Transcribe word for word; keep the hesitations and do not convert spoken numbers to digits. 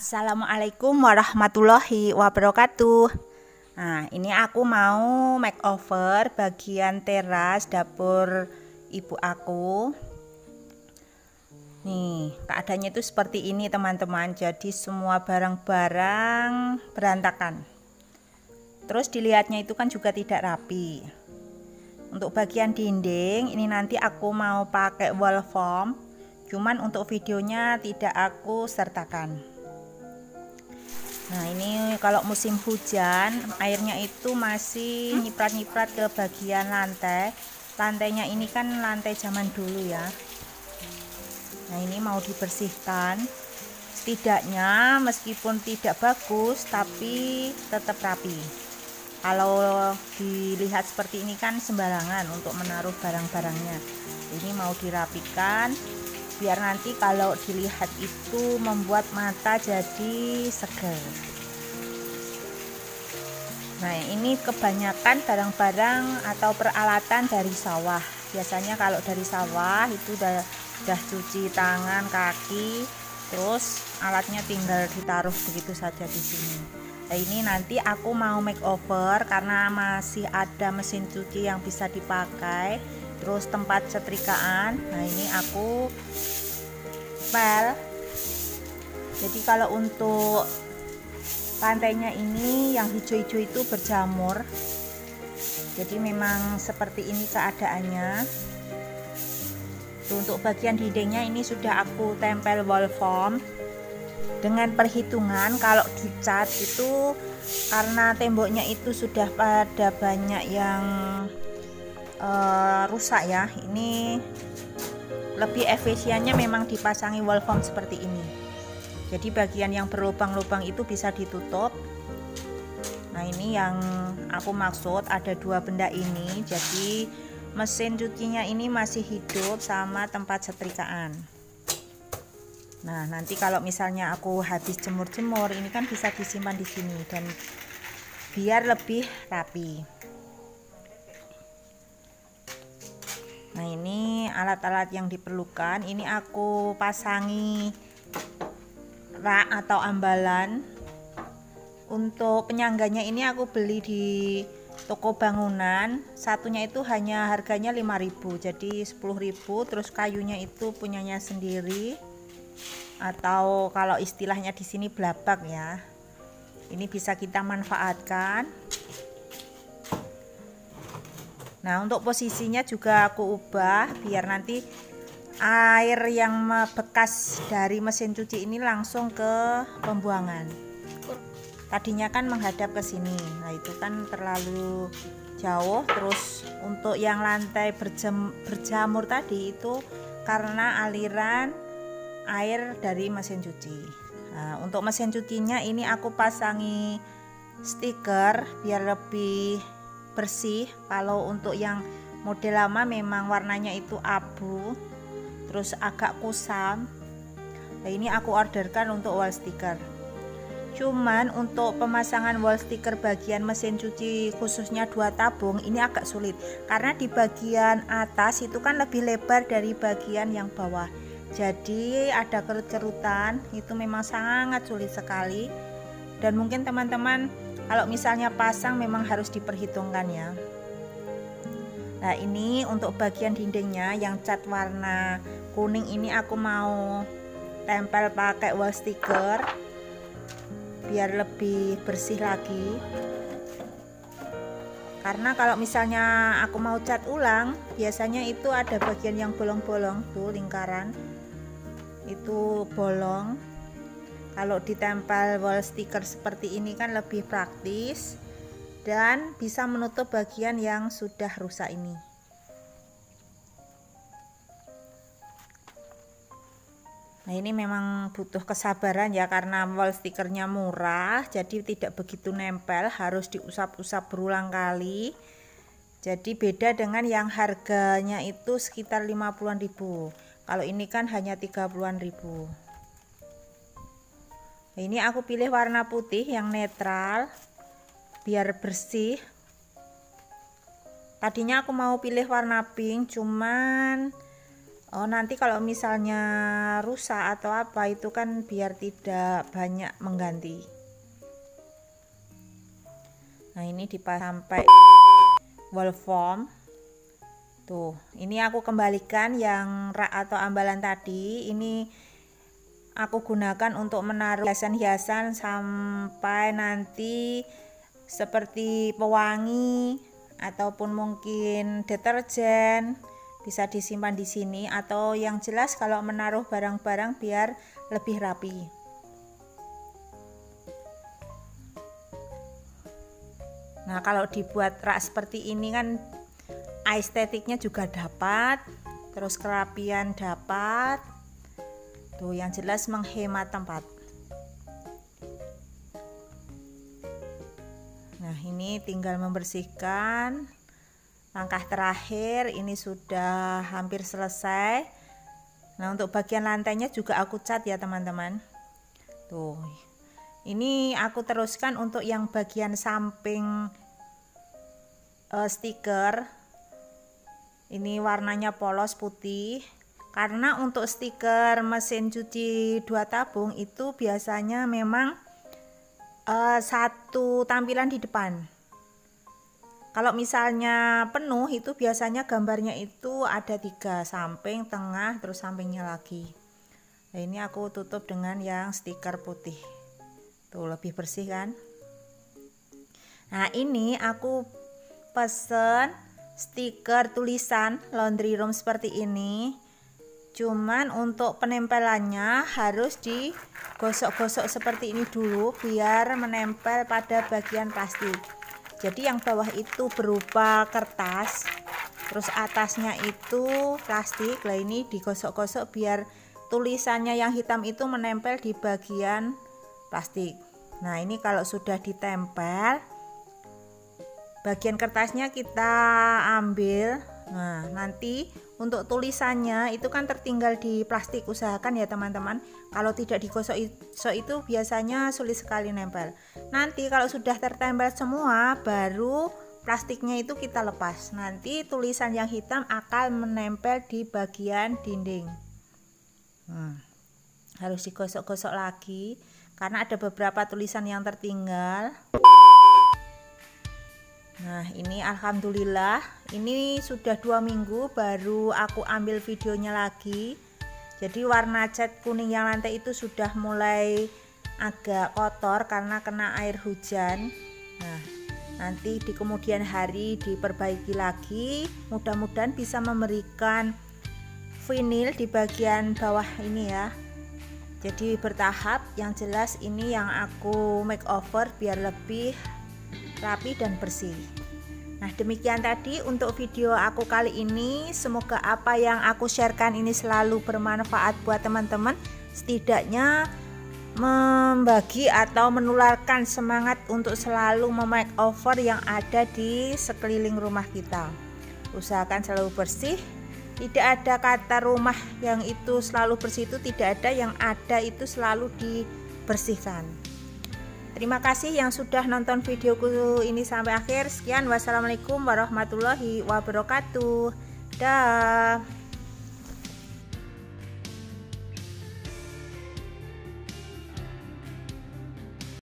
Assalamualaikum warahmatullahi wabarakatuh. Nah, ini aku mau makeover bagian teras dapur ibu aku. Nih, keadaannya itu seperti ini teman-teman. Jadi semua barang-barang berantakan. Terus dilihatnya itu kan juga tidak rapi. Untuk bagian dinding ini nanti aku mau pakai wall foam. Cuman untuk videonya tidak aku sertakan. Nah, ini kalau musim hujan airnya itu masih nyiprat-nyiprat ke bagian lantai. Lantainya ini kan lantai zaman dulu ya. Nah, ini mau dibersihkan. Setidaknya meskipun tidak bagus tapi tetap rapi. Kalau dilihat seperti ini kan sembarangan untuk menaruh barang-barangnya. Ini mau dirapikan biar nanti kalau dilihat itu membuat mata jadi seger. Nah, ini kebanyakan barang-barang atau peralatan dari sawah. Biasanya kalau dari sawah itu udah, udah cuci tangan, kaki, terus alatnya tinggal ditaruh begitu saja di sini. Nah, ini nanti aku mau makeover karena masih ada mesin cuci yang bisa dipakai. Terus tempat setrikaan. Nah, ini aku pel. Jadi kalau untuk lantainya ini yang hijau-hijau itu berjamur. Jadi memang seperti ini keadaannya. Untuk bagian dindingnya ini sudah aku tempel wall foam. Dengan perhitungan kalau dicat itu karena temboknya itu sudah pada banyak yang Uh, rusak ya, ini lebih efisiennya memang dipasangi wall foam seperti ini. Jadi bagian yang berlubang-lubang itu bisa ditutup. Nah, ini yang aku maksud, ada dua benda ini. Jadi mesin cucinya ini masih hidup sama tempat setrikaan. Nah, nanti kalau misalnya aku habis jemur-jemur ini kan bisa disimpan di sini dan biar lebih rapi. Nah, ini alat-alat yang diperlukan. Ini aku pasangi rak atau ambalan. Untuk penyangganya ini aku beli di toko bangunan. Satunya itu hanya harganya lima ribu, jadi sepuluh ribu. Terus kayunya itu punyanya sendiri. Atau kalau istilahnya di sini blabak ya. Ini bisa kita manfaatkan. Nah, untuk posisinya juga aku ubah biar nanti air yang bekas dari mesin cuci ini langsung ke pembuangan. Tadinya kan menghadap ke sini. Nah, itu kan terlalu jauh. Terus untuk yang lantai berjem, berjamur tadi itu karena aliran air dari mesin cuci. Nah, untuk mesin cucinya ini aku pasangi stiker biar lebih bersih. Kalau untuk yang model lama memang warnanya itu abu terus agak kusam. Nah, ini aku orderkan untuk wall sticker. Cuman untuk pemasangan wall sticker bagian mesin cuci khususnya dua tabung ini agak sulit karena di bagian atas itu kan lebih lebar dari bagian yang bawah. Jadi ada kerut-kerutan, itu memang sangat sulit sekali. Dan mungkin teman-teman kalau misalnya pasang memang harus diperhitungkan ya. Nah, ini untuk bagian dindingnya yang cat warna kuning ini aku mau tempel pakai wall sticker biar lebih bersih lagi. Karena kalau misalnya aku mau cat ulang biasanya itu ada bagian yang bolong-bolong tuh, lingkaran itu bolong. Kalau ditempel wall sticker seperti ini kan lebih praktis dan bisa menutup bagian yang sudah rusak ini. Nah, ini memang butuh kesabaran ya karena wall stickernya murah, jadi tidak begitu nempel, harus diusap-usap berulang kali. Jadi beda dengan yang harganya itu sekitar lima puluhan ribu. Kalau ini kan hanya tiga puluhan ribu. Nah, ini aku pilih warna putih yang netral biar bersih. Tadinya aku mau pilih warna pink, cuman Oh, nanti kalau misalnya rusak atau apa itu kan biar tidak banyak mengganti. Nah, ini dipasang sampai wall form. Tuh, ini aku kembalikan yang rak atau ambalan tadi. Ini aku gunakan untuk menaruh hiasan-hiasan sampai nanti seperti pewangi ataupun mungkin deterjen bisa disimpan di sini, atau yang jelas kalau menaruh barang-barang biar lebih rapi. Nah, kalau dibuat rak seperti ini kan estetiknya juga dapat, terus kerapian dapat. Tuh, yang jelas menghemat tempat. Nah, ini tinggal membersihkan. Langkah terakhir ini sudah hampir selesai. Nah, untuk bagian lantainya juga aku cat ya teman-teman. Tuh, ini aku teruskan untuk yang bagian samping uh, stiker. Ini warnanya polos putih. Karena untuk stiker mesin cuci dua tabung itu biasanya memang uh, satu tampilan di depan. Kalau misalnya penuh itu biasanya gambarnya itu ada tiga, samping, tengah, terus sampingnya lagi. Nah, ini aku tutup dengan yang stiker putih. Tuh, lebih bersih kan? Nah, ini aku pesen stiker tulisan laundry room seperti ini. Cuman untuk penempelannya harus digosok-gosok seperti ini dulu biar menempel pada bagian plastik. Jadi yang bawah itu berupa kertas, terus atasnya itu plastik. Lah, ini digosok-gosok biar tulisannya yang hitam itu menempel di bagian plastik. Nah, ini kalau sudah ditempel, bagian kertasnya kita ambil. Nah, nanti untuk tulisannya itu kan tertinggal di plastik. Usahakan ya teman-teman, kalau tidak digosok itu biasanya sulit sekali nempel. Nanti kalau sudah tertempel semua, baru plastiknya itu kita lepas. Nanti tulisan yang hitam akan menempel di bagian dinding. hmm. Harus digosok-gosok lagi karena ada beberapa tulisan yang tertinggal. Nah, ini alhamdulillah ini sudah dua minggu baru aku ambil videonya lagi. Jadi warna cat kuning yang lantai itu sudah mulai agak kotor karena kena air hujan. Nah, nanti di kemudian hari diperbaiki lagi. Mudah-mudahan bisa memberikan vinil di bagian bawah ini ya. Jadi bertahap, yang jelas ini yang aku makeover biar lebih rapi dan bersih. Nah, demikian tadi untuk video aku kali ini. Semoga apa yang aku sharekan ini selalu bermanfaat buat teman-teman. Setidaknya membagi atau menularkan semangat untuk selalu memakeover yang ada di sekeliling rumah kita. Usahakan selalu bersih. Tidak ada kata rumah yang itu selalu bersih, itu tidak ada. Yang ada itu selalu dibersihkan. Terima kasih yang sudah nonton videoku ini sampai akhir. Sekian, wassalamualaikum warahmatullahi wabarakatuh. Dah.